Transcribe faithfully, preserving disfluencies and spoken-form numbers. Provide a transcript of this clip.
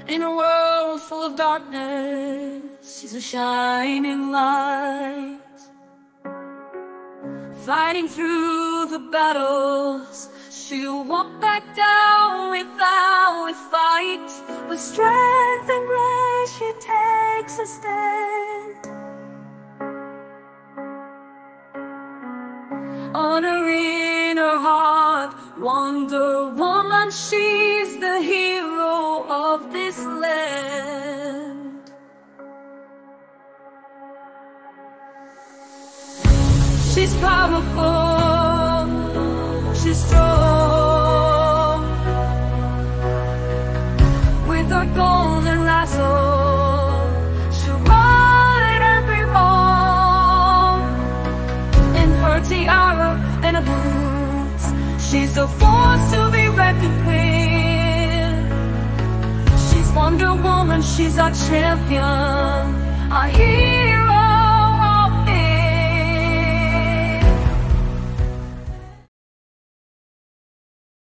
In a world full of darkness, she's a shining light. Fighting through the battles, she'll walk back down without a fight. With strength and grace she takes a stand. Honor in her heart, Wonder Woman, she's the hero of this land. She's powerful, she's strong. With her golden lasso, she'll right every wrong. In her tiara and her boots, she's a force to be reckoned with. She's Wonder Woman, she's our champion, our hero.